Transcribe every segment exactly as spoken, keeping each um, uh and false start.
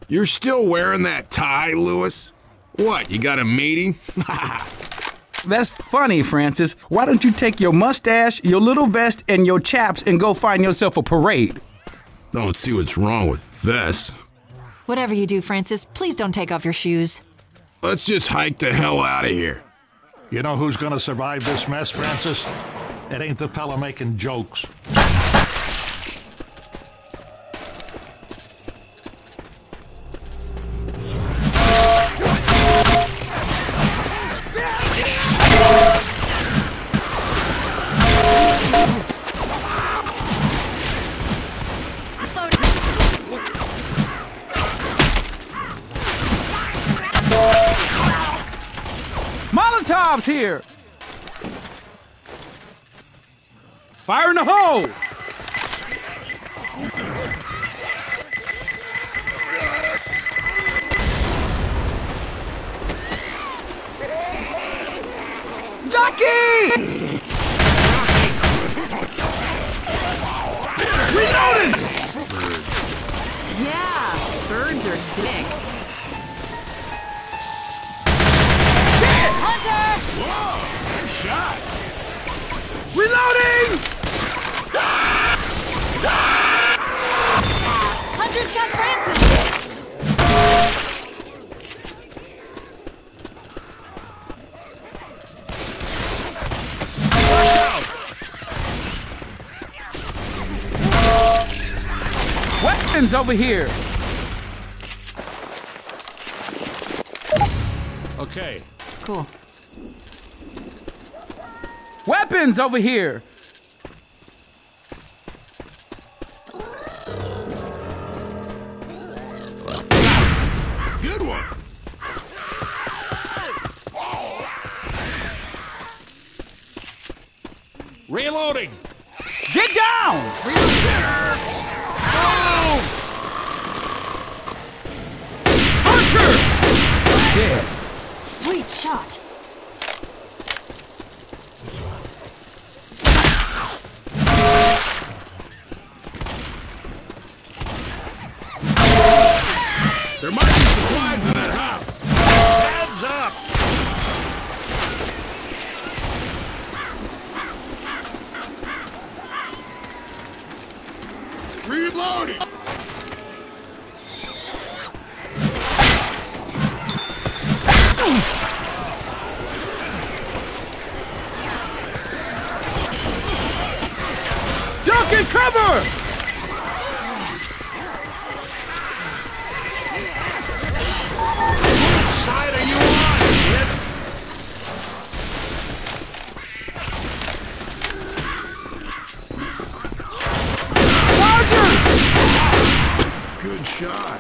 You're still wearing that tie, Lewis? What, you got a meeting? That's funny, Francis. Why don't you take your mustache, your little vest, and your chaps and go find yourself a parade? Don't see what's wrong with vests. Whatever you do, Francis, please don't take off your shoes. Let's just hike the hell out of here. You know who's gonna survive this mess, Francis? It ain't the fella making jokes. Molotov's here! Fire in the hole! Jockey! Reloading! Yeah, birds are dicks. Hunter! Whoa! Good shot! Reloading! Hunter's got Francis! Weapons over here! Okay. Cool. Weapons over here! Good one! Reloading! Get down! Hunter! Dead. Sweet shot. There might be supplies in that house! Heads up! Reloading! Duck and cover! Side are you on, kid? Roger! Good shot.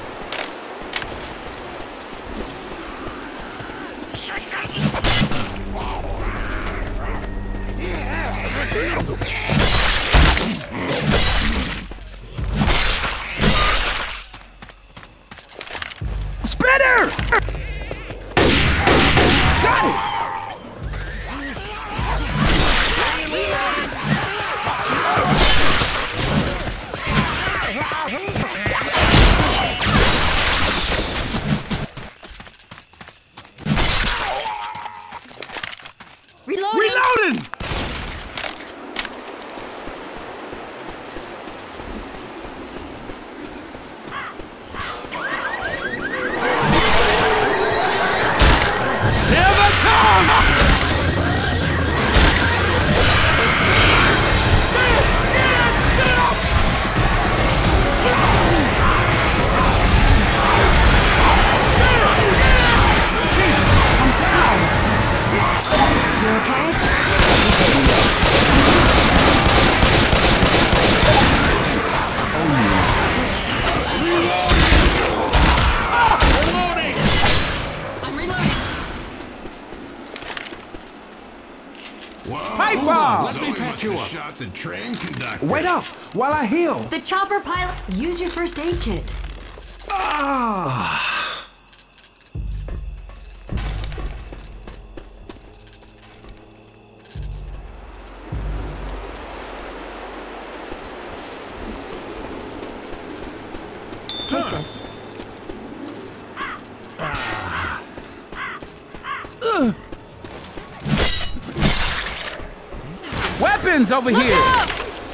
Spinner! Got it! Reloading! Reloading! Here they come! I'm reloading. Whoa! Pipe bomb! Let me patch you up. Shot the train conductor. Wait up while I heal. The chopper pilot. Use your first aid kit. Ah! Take this. Ugh. Weapons over Look here! out!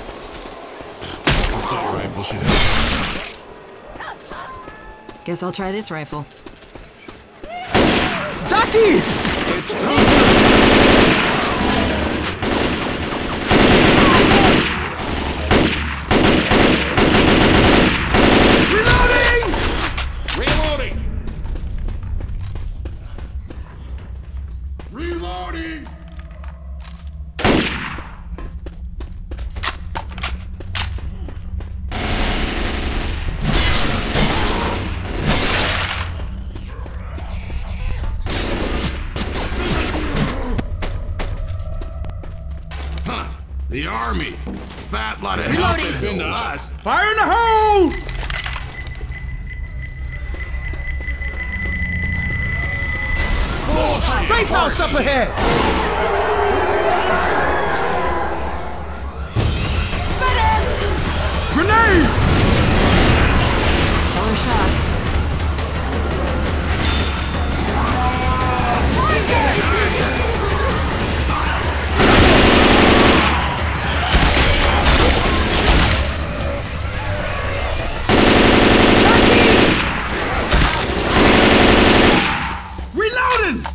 Assault rifle should help. Guess I'll try this rifle. Jockey! It's through. Reloading! Reloading! Reloading! Huh. The army. Fat lot of help Reloading. they've been to us. Fire in the hole! Safe house up ahead! Grenade! Killer shot. Reloading!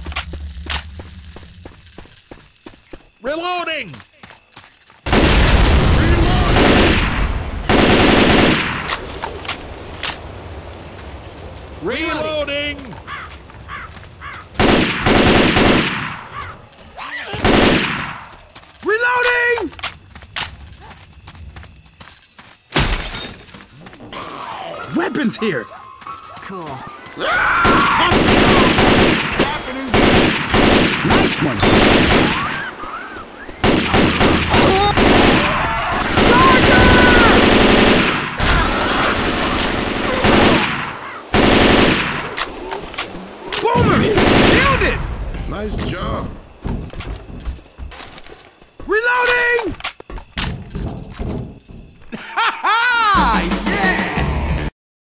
Reloading! Reloading! Reloading! Weapons here! Cool. Nice one! Boomer! Killed it! Nice job. Reloading! Ha ha! Yeah!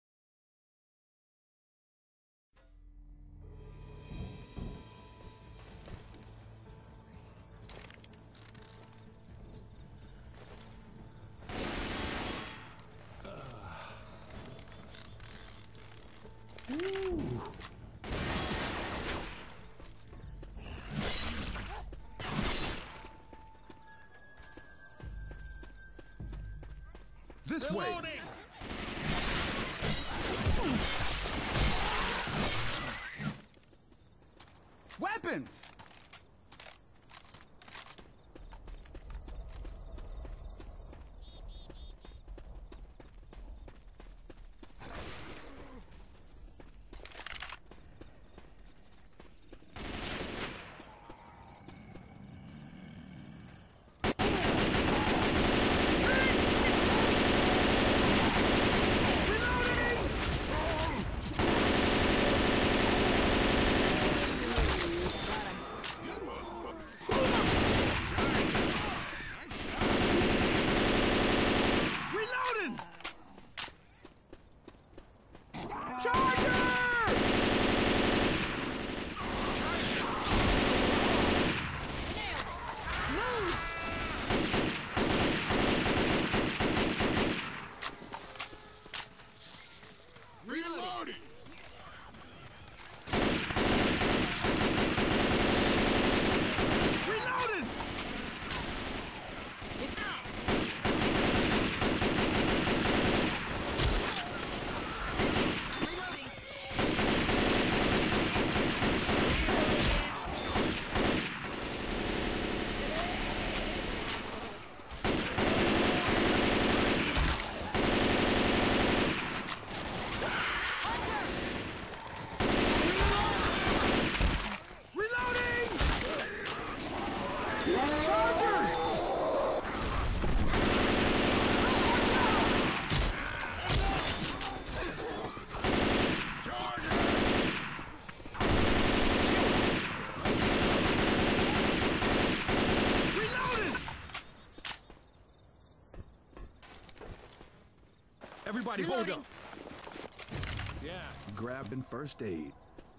This way! Reloading! Weapons! Reloading! Charger! Reloading! Reloading! Reloading! Charger! Reloading! Everybody hold up. Yeah. Grabbing first aid.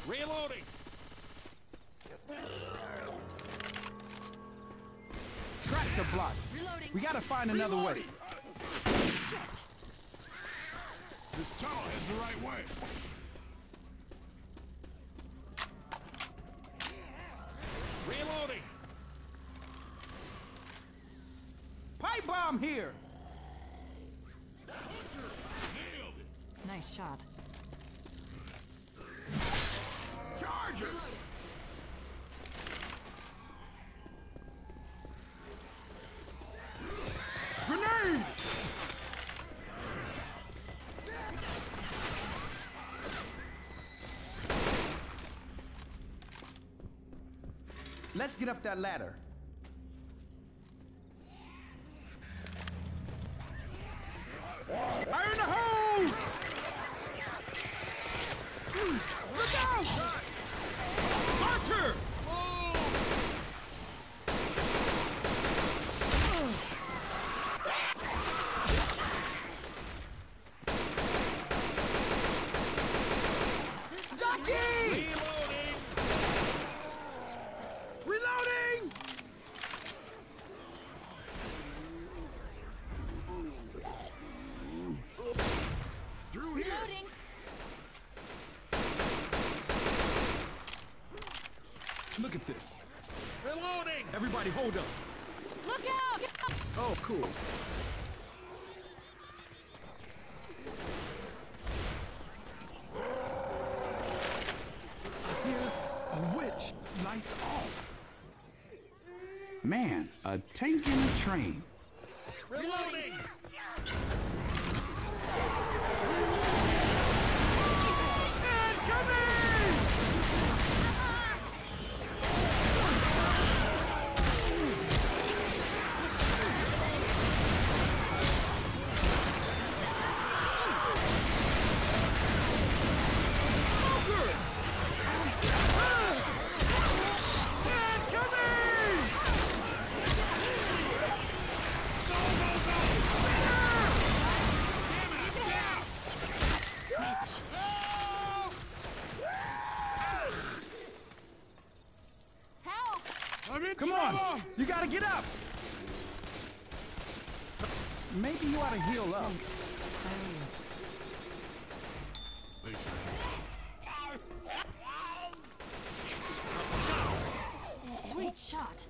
Reloading! Tracks are blocked. Reloading. We gotta find another way. Shit. This tunnel heads the right way. Reloading! Pipe bomb here! Nailed it. Nice shot. Charger! Grenade! Let's get up that ladder. Fire in the hole! Look out! Archer! Ducky! Reloading! Reloading! Through here. Reloading. Look at this. Reloading! Everybody hold up. Look out! Oh, cool. I hear a witch lights off. Man, a tank in a train. Reloading! Help! I'm in Come trouble. on, you gotta get up. Maybe you ought to heal up. Sweet shot.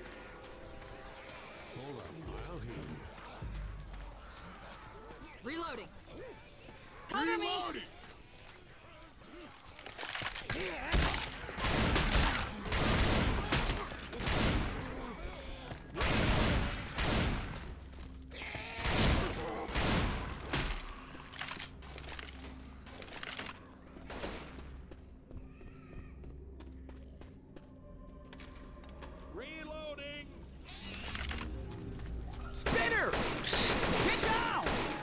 Hold on, I'll heal you. Reloading. Cover me. Reloading. Reloading! Spinner! Get down!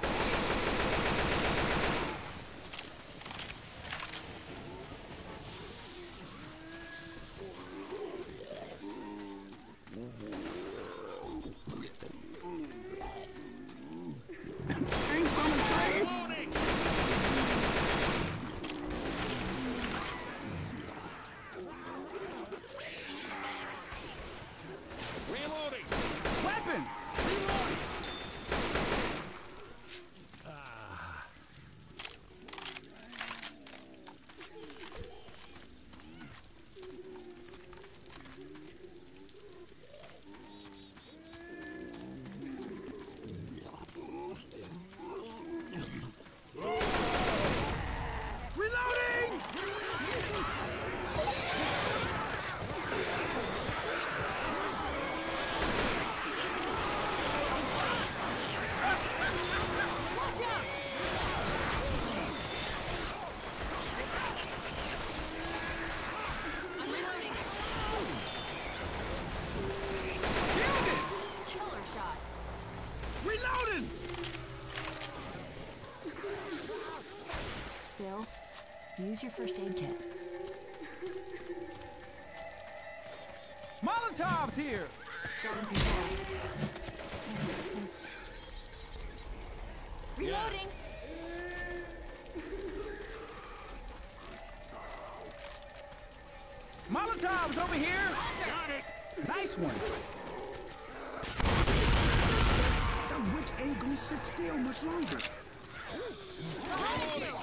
Tanks on the train! Reloading! Reloading! Weapons! Reloading! Watch out! I'm reloading. Killed it! Killer shot. Reloading! Bill, use your first aid kit. Molotov's here! Grabbing some gas. Reloading. Molotovs over here! Got it! Nice one! The witch ain't gonna sit still much longer. Behind you!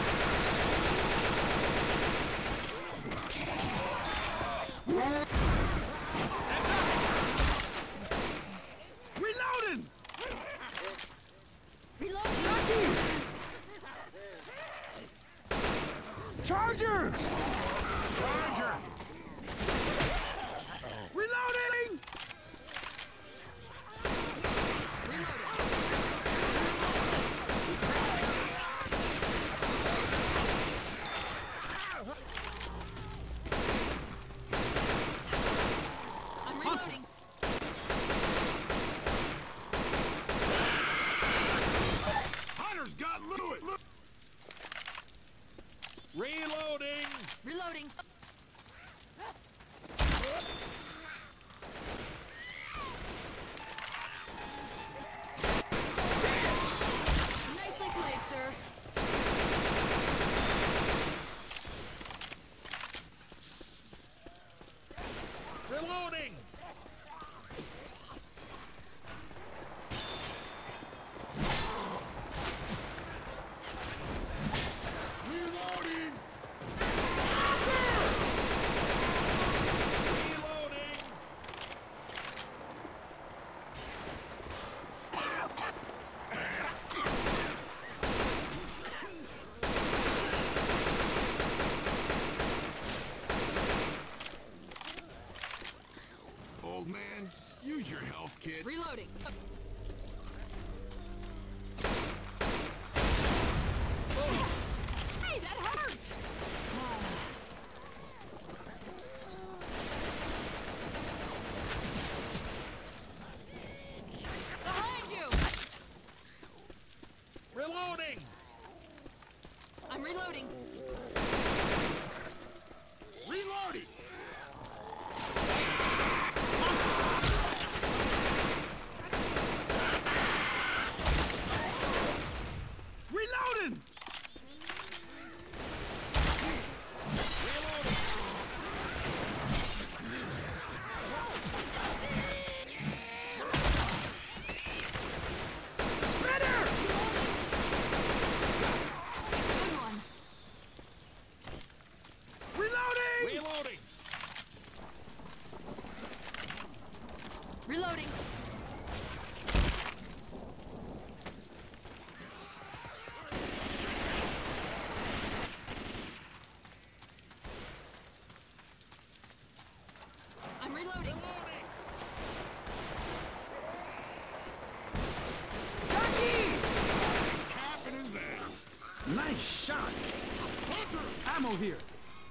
Reloading! Reloading! Charger! Charger! Reloading! I'm reloading. Hunter's got Lewis! Look. Reloading! Reloading. Nicely played, sir. Reloading! Reloading! Reloading! Old man, use your health kit. Reloading. Hey, that hurt! Behind you! Reloading! I'm reloading. Reloading! Reloading! Spinner! Good one. Reloading! Reloading! Reloading. I'm reloading. Jockey! Capping his ass. Nice shot! Hunter! Ammo here.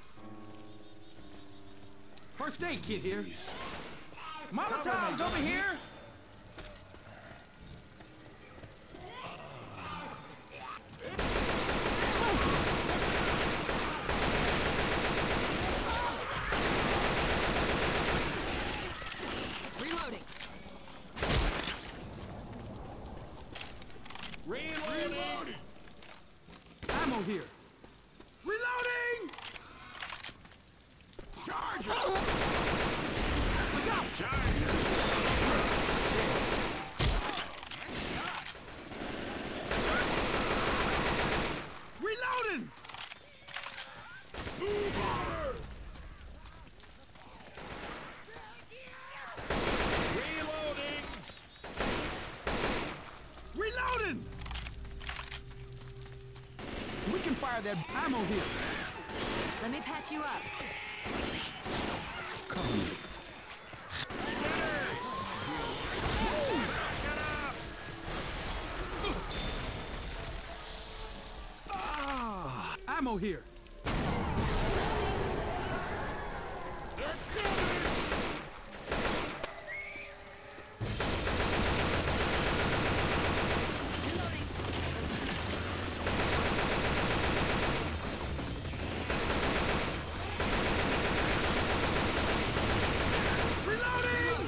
First aid kit here. Molotovs over here! Reloading. Reloading! Ammo here. Reloading! Charger! Look out! Charger! Reloading! Move over! Reloading! Reloading! We can fire that ammo here. Let me patch you up. Cover me. Ah, ammo here. Reloading. Reloading!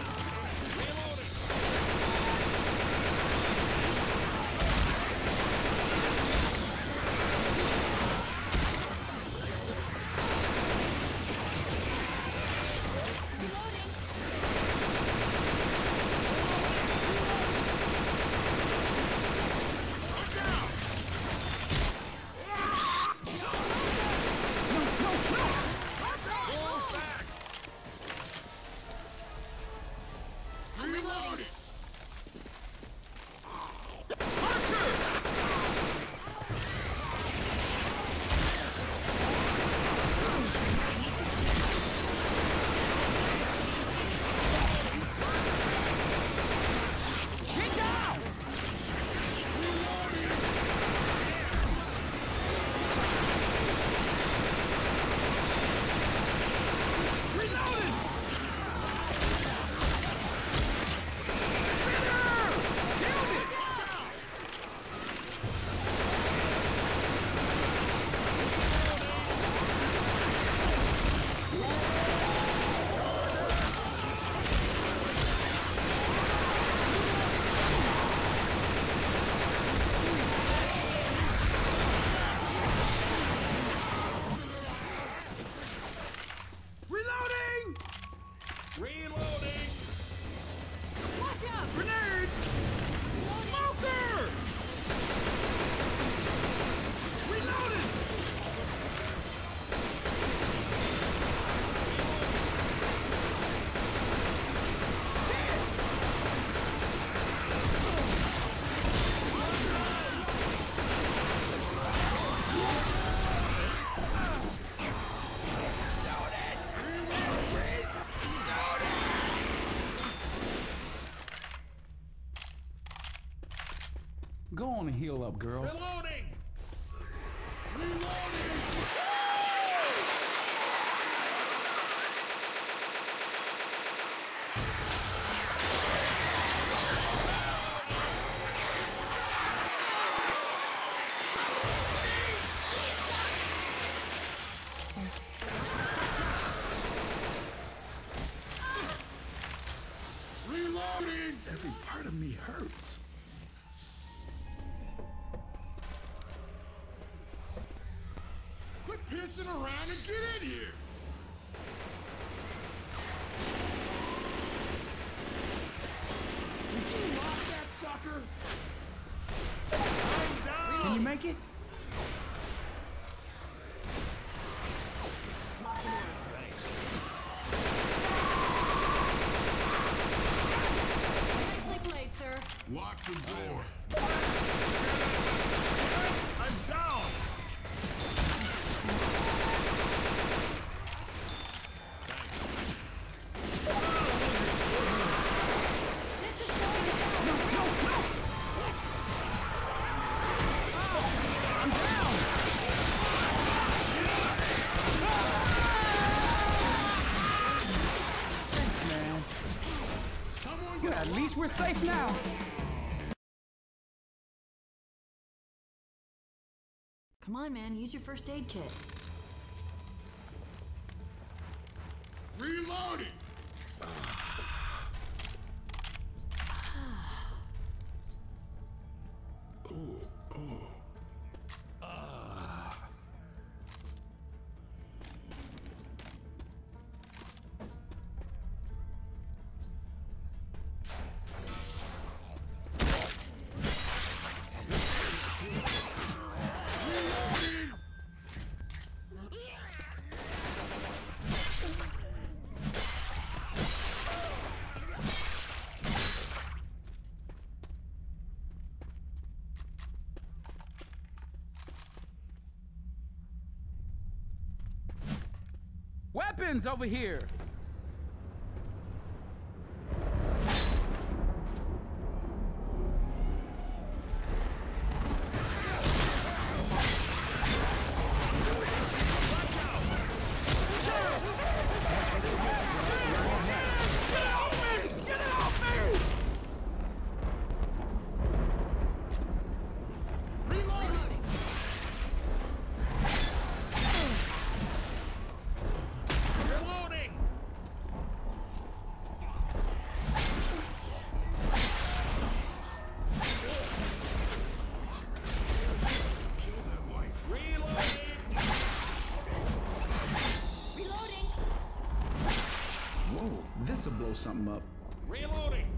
Go on and heal up, girl. Reloading! Reloading! Every part of me hurts. Quit pissing around and get in here! Did you lock that sucker? I'm down! Can you make it? Nicely played, sir. Lock the door. I'm down! This is going down. Thanks, man. Someone Good, get at least we're safe now. Come on, man. Use your first aid kit. reloading. Weapons over here! Reloading. Reloading! Reloading! Reloading. Whoa, this'll blow something up. Reloading!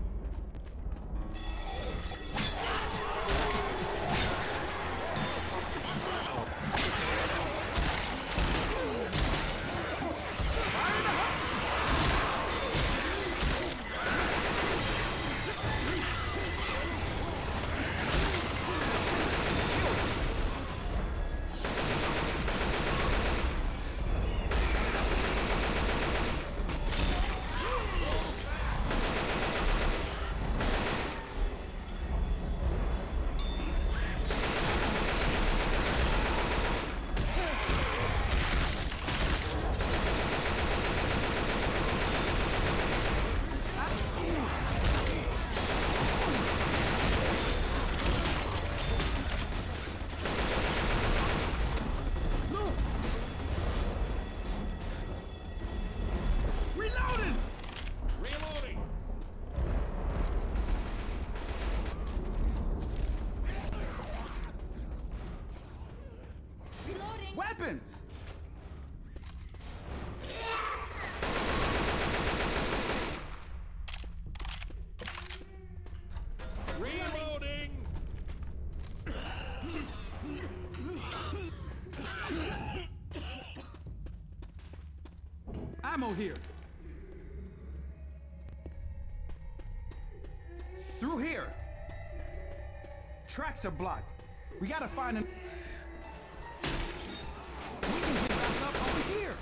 Reloading! Reloading! Reloading. Weapons! Reloading! Ammo here. Through here. Tracks are blocked. We gotta find an. We can get back up over here.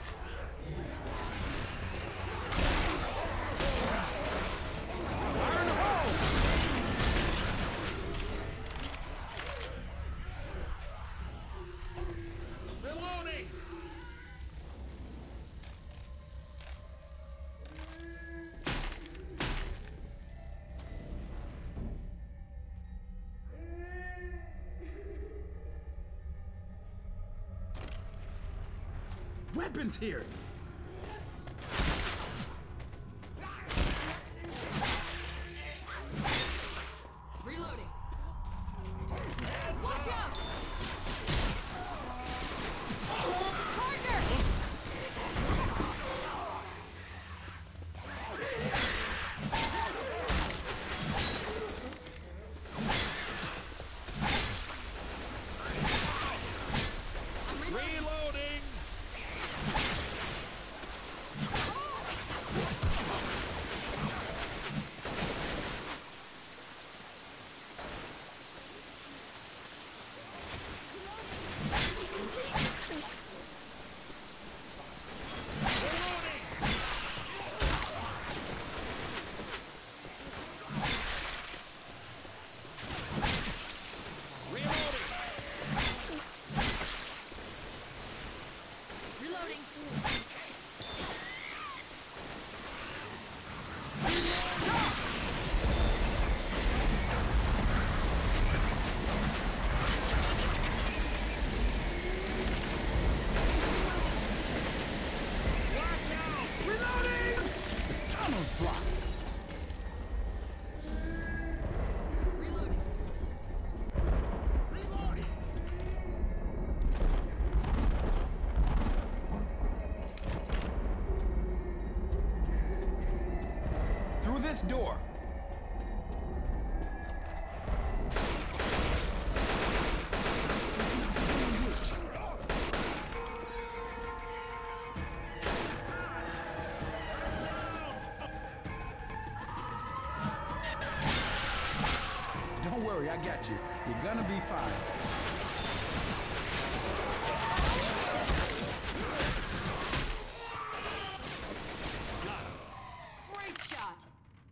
Fire in the Reloading! Weapons here! Reloading. Watch out! Partner! I'm reloading. Reloading! Reloading. Reloading! The tunnel's blocked. Reloading. Reloading! Through this door. Don't worry, I got you. You're gonna be fine. Great shot.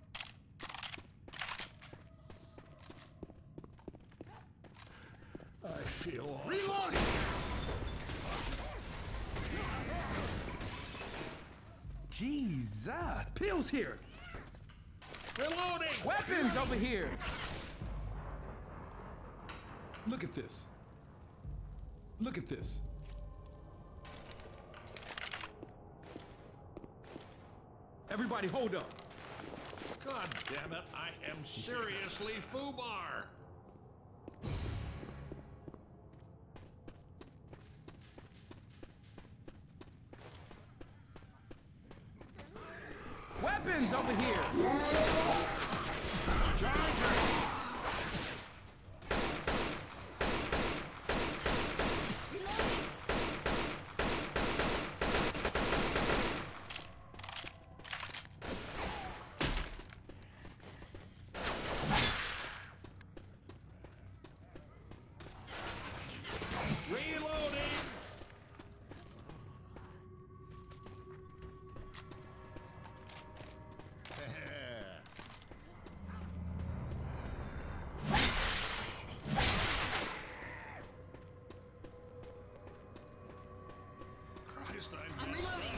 I feel awful. Reloading! Jesus! Pills here! Reloading! Weapons over here! Look at this. Look at this. Everybody hold up. God damn it, I am seriously foobar. Weapons over here! Charger! Reloading. Reloading! Christ, I'm, I'm reloading.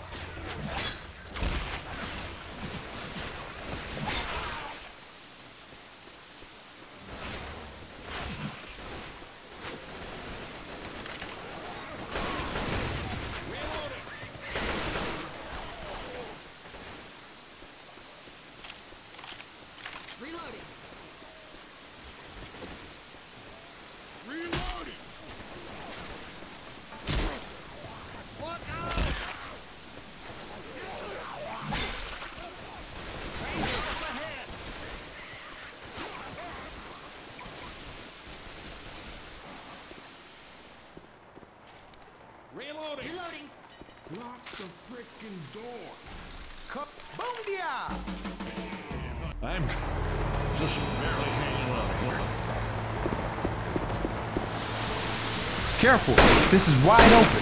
reloading! Reloading. Reloading! Look out! Rangers ahead! Reloading! Reloading. Lock the frickin' door. Kabundia! I'm just barely hanging on. Careful, this is wide open.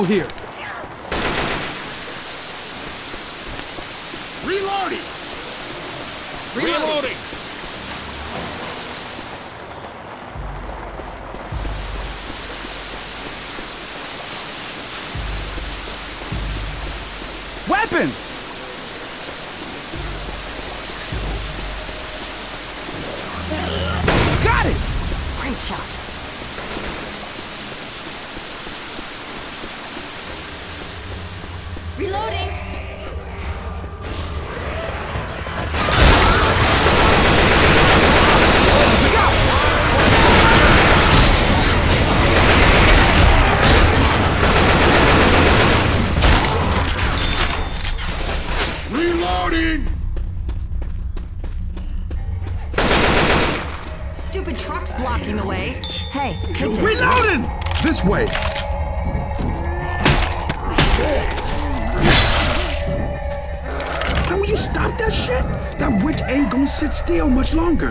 Ammo here. Reloading! Reloading. Weapons! Got it! Great shot. Reloading. Reloading! Stupid truck's blocking the way. Hey, take this. Reloading! This way. Now will you stop that shit? That witch ain't gonna sit still much longer.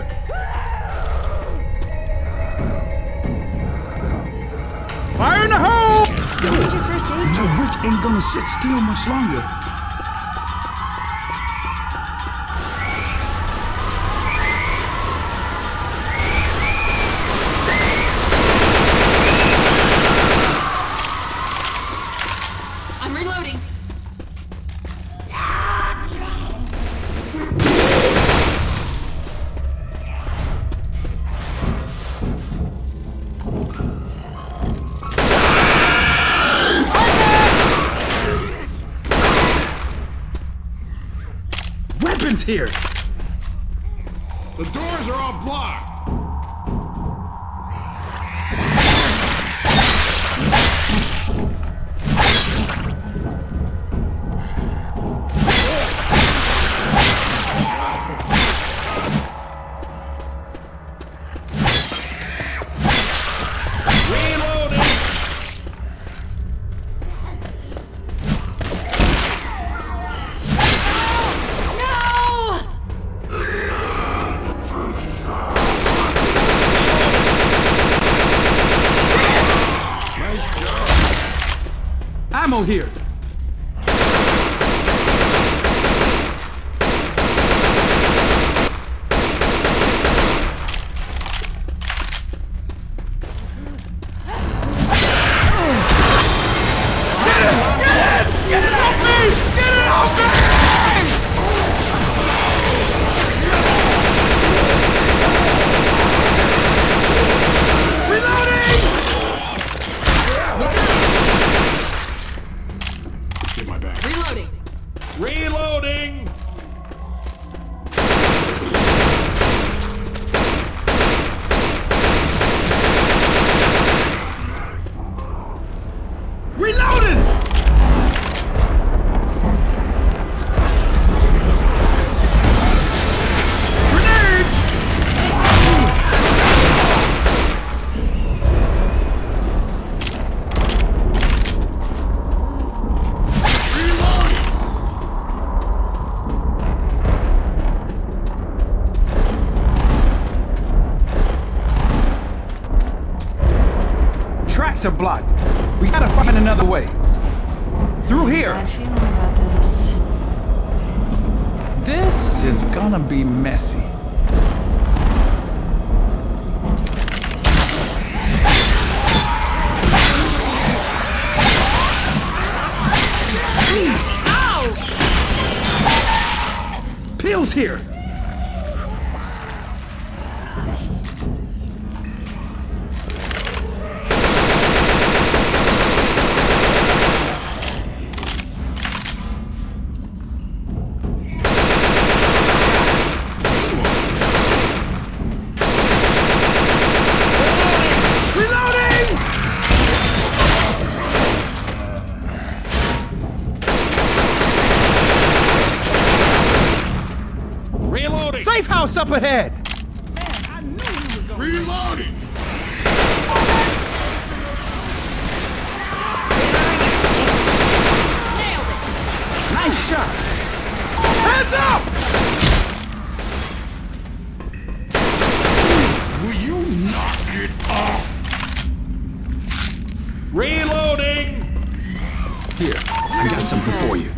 Fire in the hole! What's your first aid? That witch ain't gonna sit still much longer. I'm reloading. Weapons here. The doors are all blocked! Ammo here. Get my back. Reloading. Reloading! Reloading! Grenade! Tracks are blocked. We gotta find another way. Through here. Bad feeling about this. This is gonna be messy. Pills here. Reloading! Safe house up ahead. Reloading! Nailed it. Nice shot. Hands up! Will you knock it off? Reloading! I got something for you.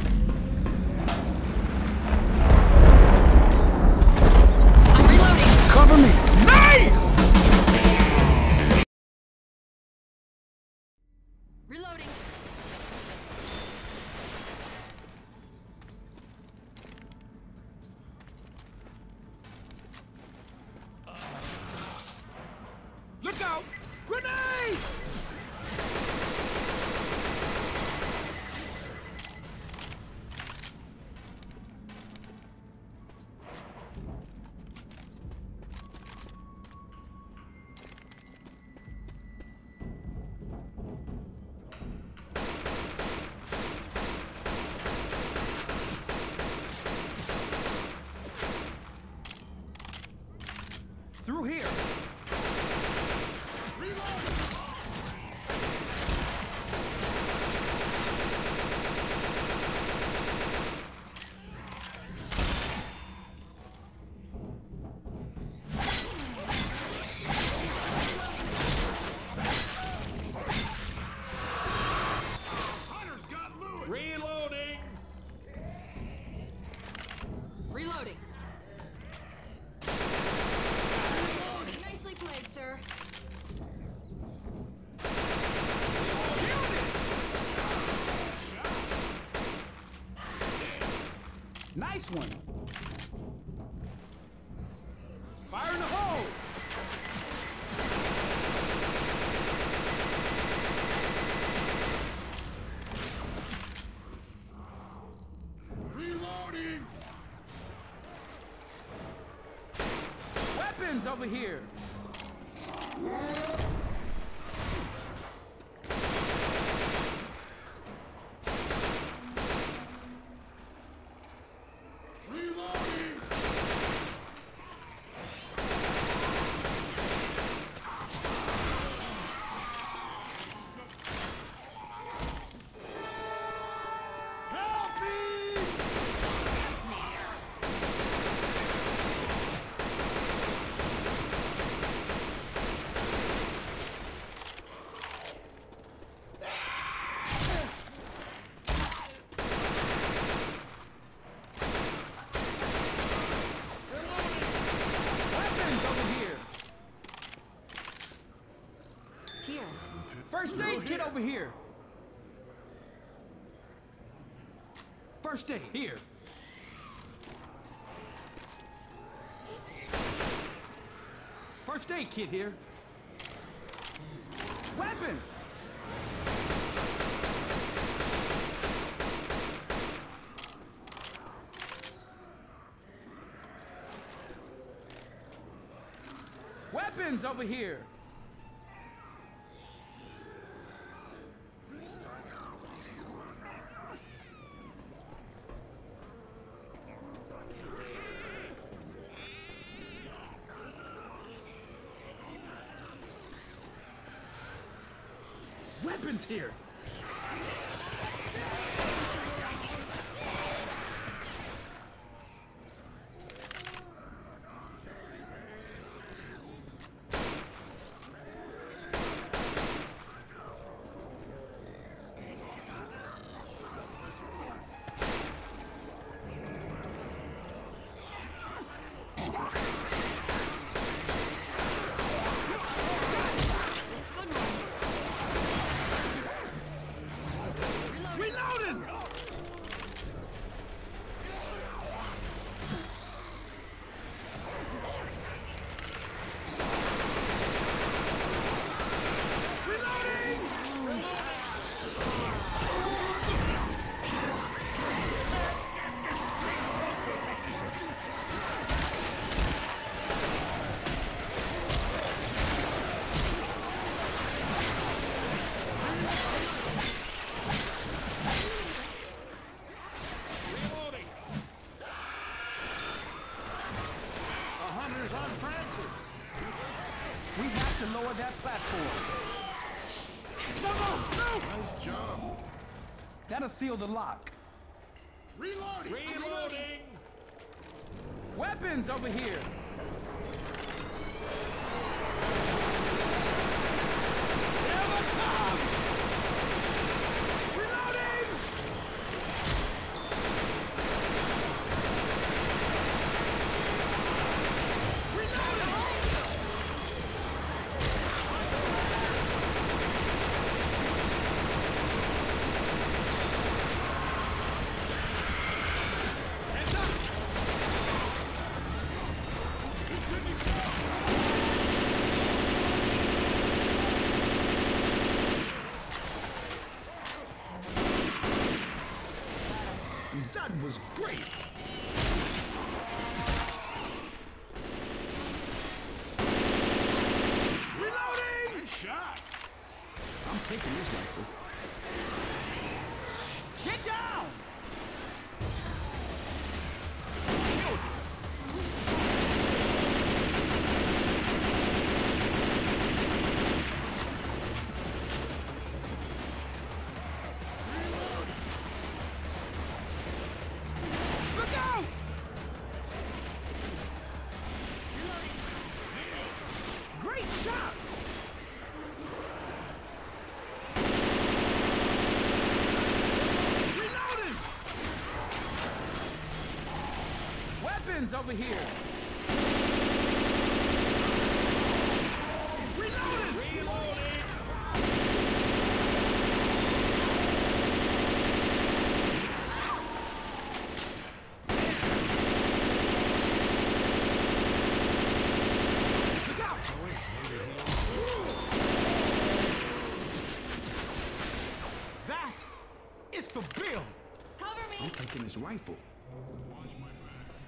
I'm reloading. Cover me. Nice! Reloading. Look out! Grenade! Through here. Reloading! Reloading. Nicely played, sir. Nice one. Fire in the hole. Reloading! Weapons over here. Reloading! Help me! Weapons over here. Here. First aid kit over here. First aid here. First aid kit here. Weapons. Weapons over here. Weapons here. Good one. Reloading. Reloading. Reloading! The hunter's on Francis. We have to lower that platform. No, no, no! Nice job. That'll seal the lock. Reloading! Reloading! Weapons over here. Here they come! Reloading! Great! Reloading! Nice shot. I'm taking this rifle. Get down! Look out! Great shot! Reloading! Weapons over here! Reloading! Reloading! Look out! That is for Bill! Cover me! I'm taking this rifle. Watch my back.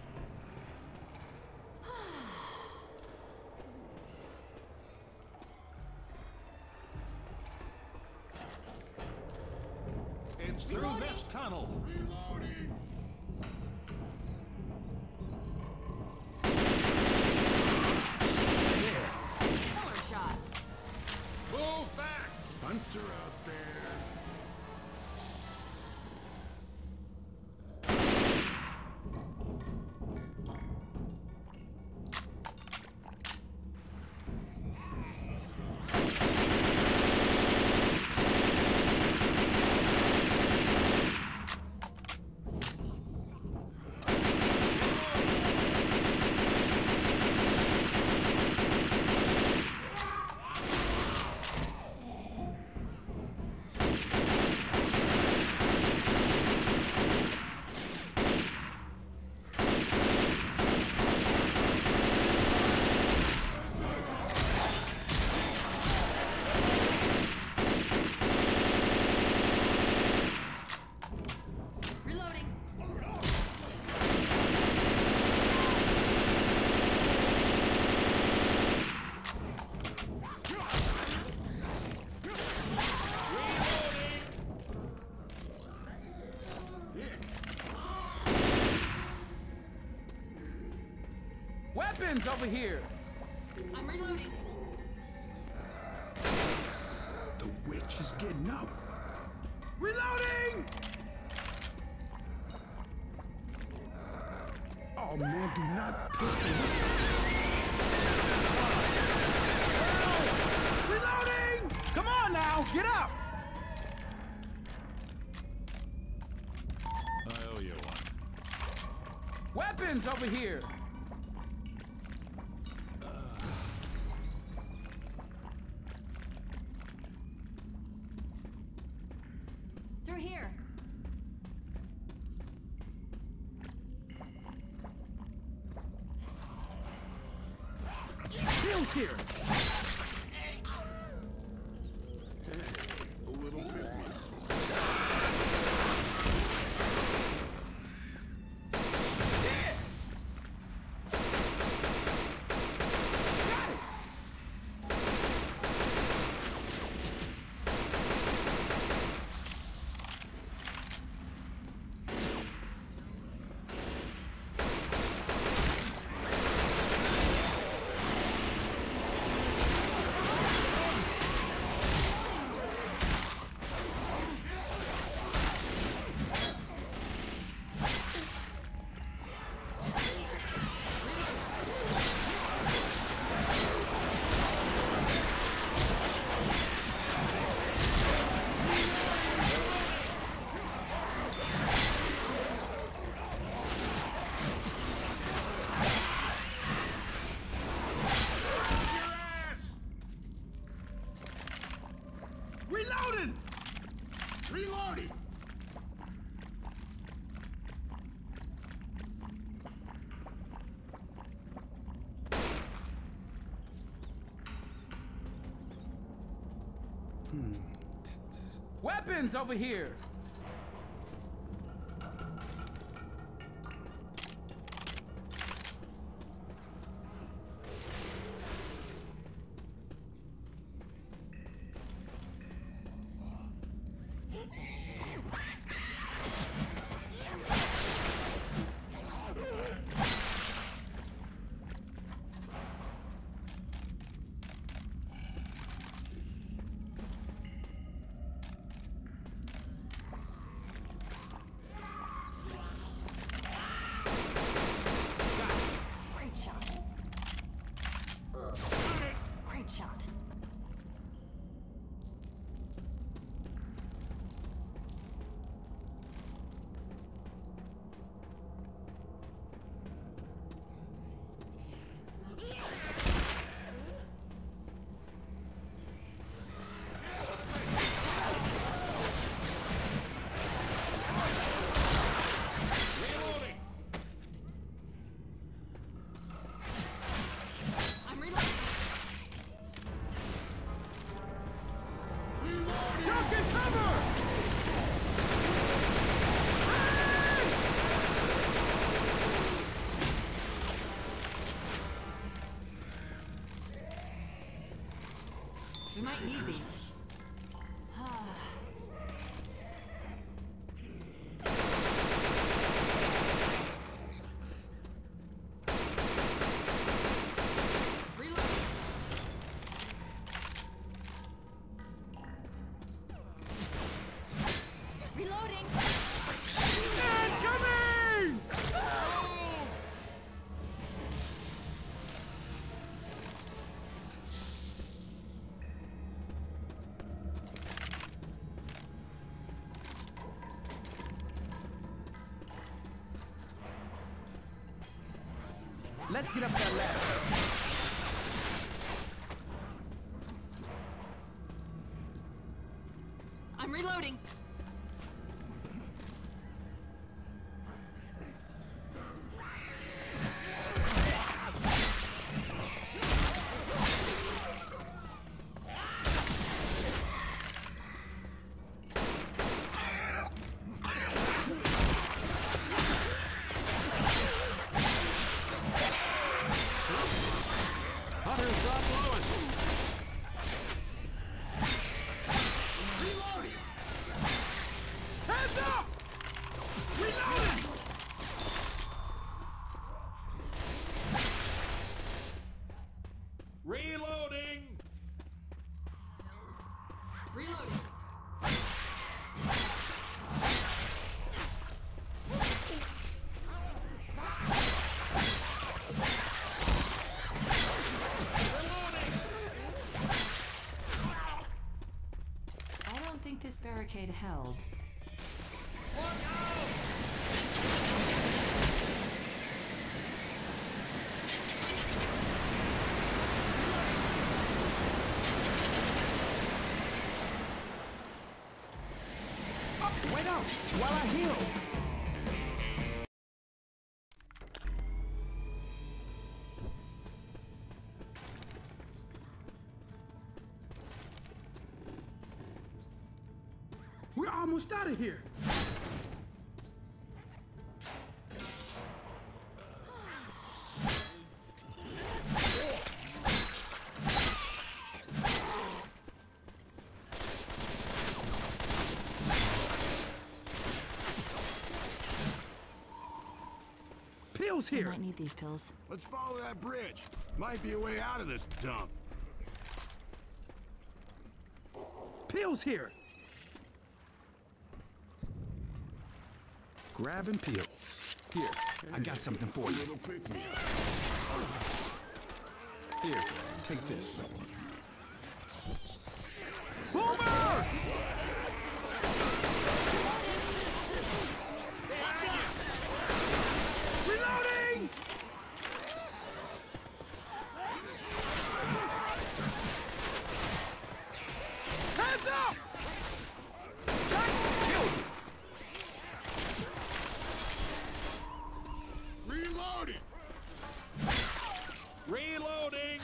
It's through Reloading. this tunnel. Reloading. Killer shot. Move back. Hunter out there. Reloading. Weapons over here! I'm reloading. The witch is getting up. Reloading! Oh man, do not push the Reloading! Come on now, get up! I owe you one. Weapons over here! Through here. Bill's here! A little bit. Reloading! Reloading! Weapons over here! might need these. Reloading! Incoming! Let's get up that ladder. I'm reloading. Hunter's got Lewis. Reloading! Hands up! Reloading! Reloading! Reloading. I don't think this barricade held. Wait up while I heal. We're almost out of here. Pills I here. might need these pills. Let's follow that bridge. Might be a way out of this dump. Pills here. Grabbing pills. Here, I got something for you. Little pick me. Here, take this. Boomer! Reloading! Hands up! Killed you. Reloading! Reloading!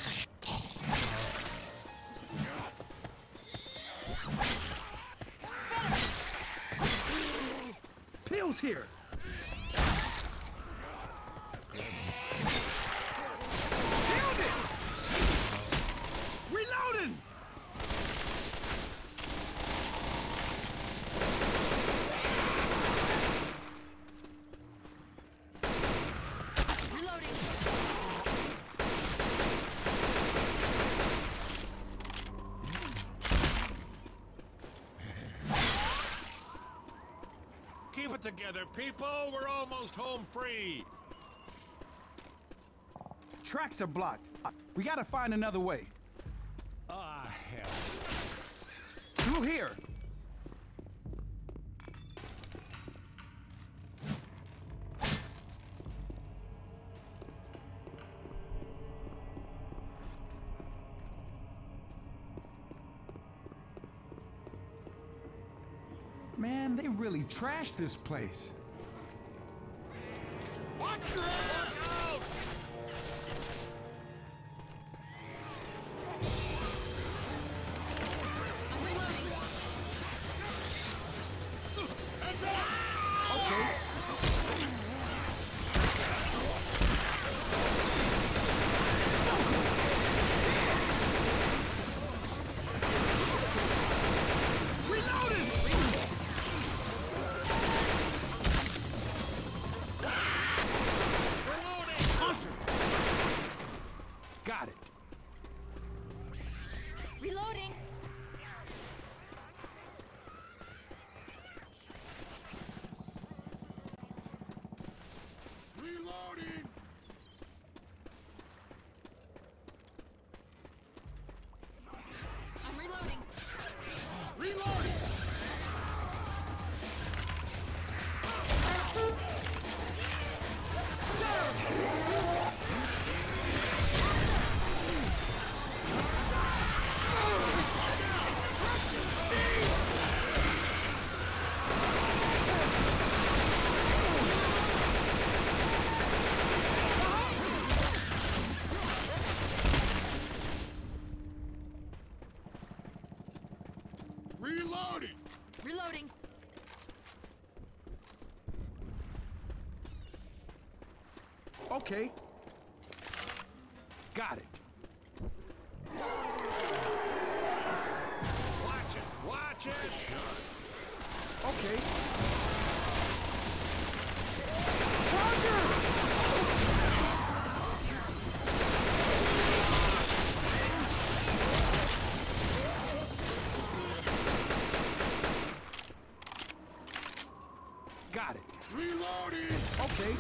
Pills here. Killed it! Reloading! Reloading. Keep it together, people. We're almost home free. Tracks are blocked. We gotta find another way. Ah, hell. Through here. Man, they really trashed this place. Watch your ass! Look out! I'm reloading. Okay. Okay. Got it. Watch it! Watch it! Okay. Charger! Got it. Reloading! Okay.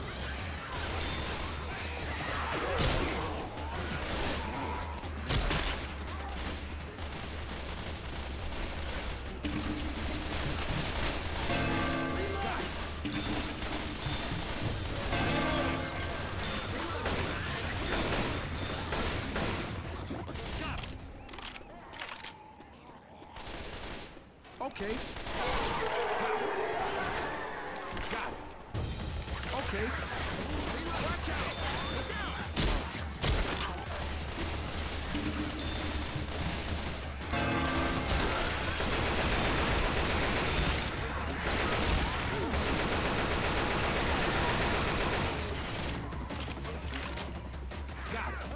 Okay. Got it. Okay. Watch out! Look out! Got it.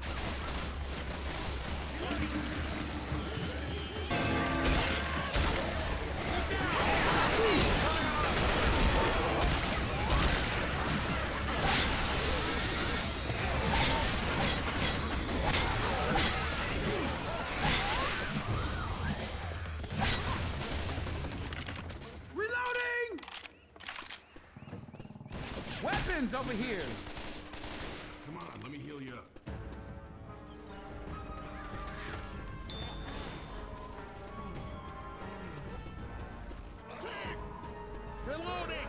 Reloading! Weapons over here! Come on, let me heal you up. Reloading!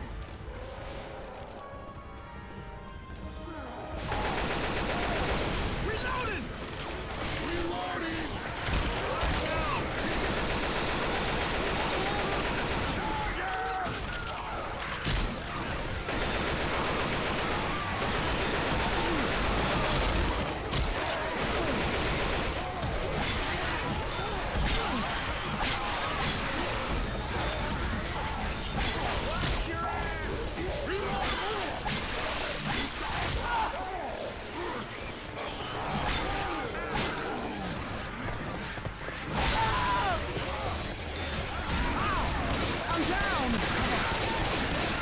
Reloading! Reloading! I'm down!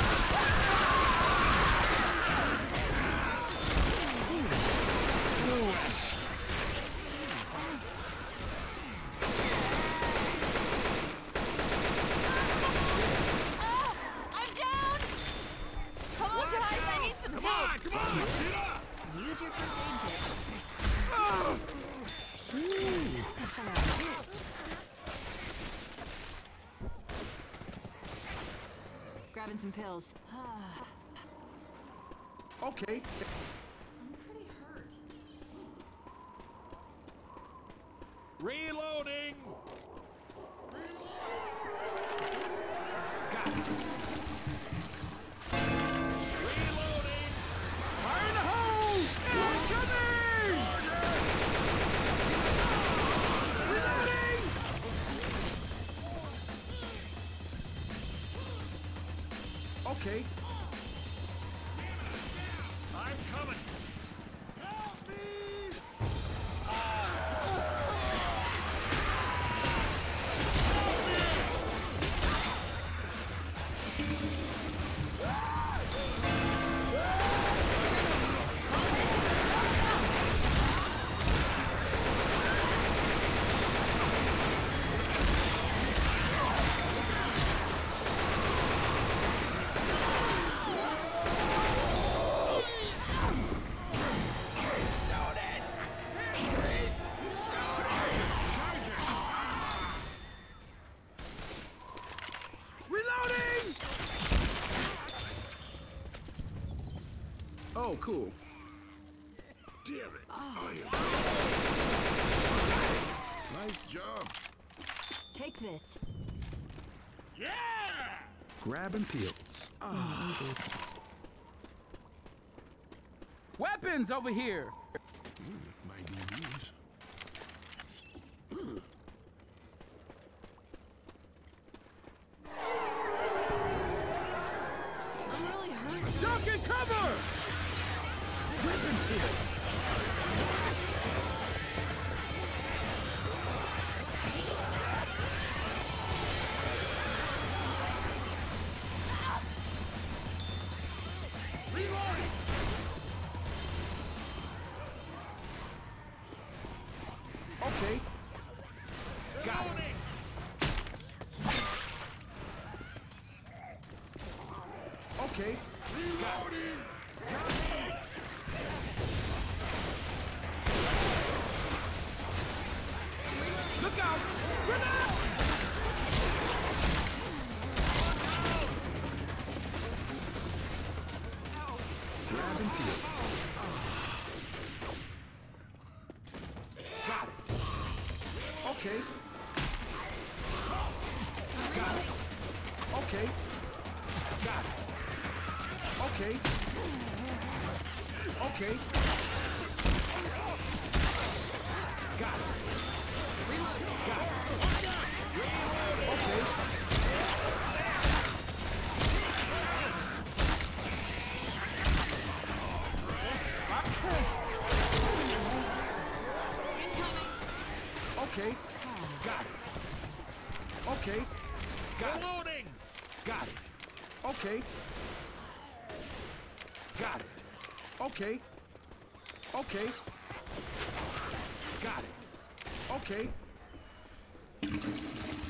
I'm down! Come on, guys, I need some Come help! on, come on! Get up! Use your first aid kit. Grabbing some pills. Okay. I'm pretty hurt. Reloading! Got it. Reloading! Fire in the hole! Incoming! Reloading! Okay. I'm coming! Help me! Reloading! Oh, cool. Damn it! Oh, yeah. Nice job. Take this. Yeah! Grabbing pills. Ah. Weapons over here! Might need these. I'm really hurt. Duck and cover! Weapons here. Reloading! Okay. Got it. Okay. Reloading! Look out! Grenade! Grab and feel this. Got it. Okay. Got it. Okay. Got it. Okay. Okay. Got it. Got it. Okay. Okay. Got it. Okay. Got it. Reloading! Got it. Okay. Got it. Okay. Okay. Got it. Okay.